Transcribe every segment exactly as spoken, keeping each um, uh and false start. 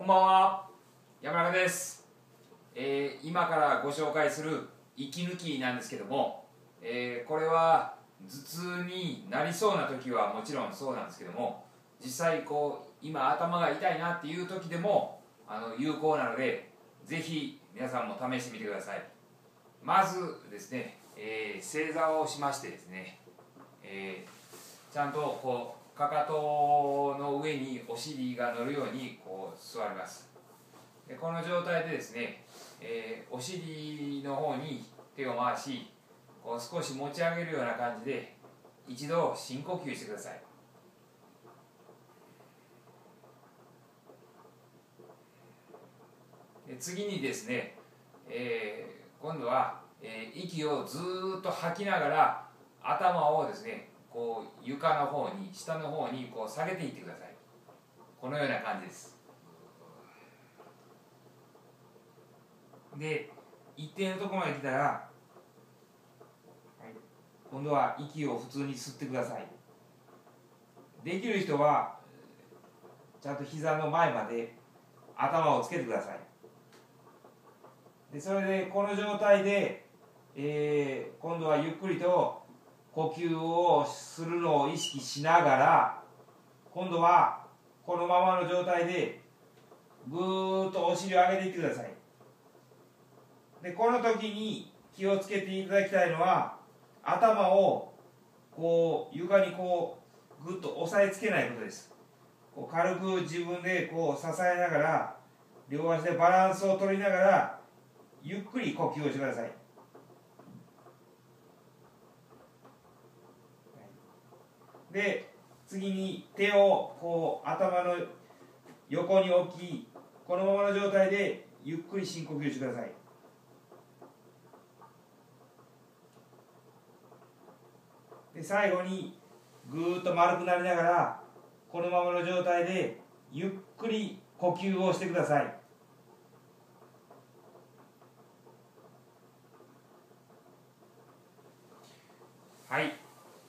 こんばんは、山中です、えー、今からご紹介する息抜きなんですけども、えー、これは頭痛になりそうな時はもちろんそうなんですけども、実際こう今頭が痛いなっていう時でもあの有効なので、ぜひ皆さんも試してみてください。まずですね、えー、正座をしましてですね、えー、ちゃんとこうかかとの上にお尻が乗るようにこう座ります。でこの状態でですね、えー、お尻の方に手を回し、こう少し持ち上げるような感じで一度深呼吸してください。で次にですね、えー、今度は、えー、息をずーっと吐きながら頭をですね、こう床の方に下の方にこう下げていってください。このような感じです。で一定のところまで来たら、はい、今度は息を普通に吸ってください。できる人はちゃんと膝の前まで頭をつけてください。でそれでこの状態で、えー、今度はゆっくりと呼吸をするのを意識しながら、今度はこのままの状態でぐーっとお尻を上げていってください。でこの時に気をつけていただきたいのは、頭をこう床にこうぐっと押さえつけないことです。こう軽く自分でこう支えながら、両足でバランスを取りながらゆっくり呼吸をしてください。で次に手をこう頭の横に置き、このままの状態でゆっくり深呼吸してください。で最後にぐーっと丸くなりながら、このままの状態でゆっくり呼吸をしてください。はい、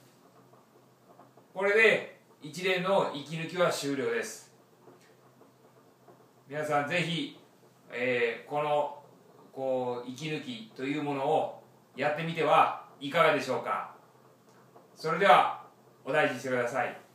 これで一連の息抜きは終了です。皆さんぜひ、えー、このこう息抜きというものをやってみてはいかがでしょうか。それではお大事にしてください。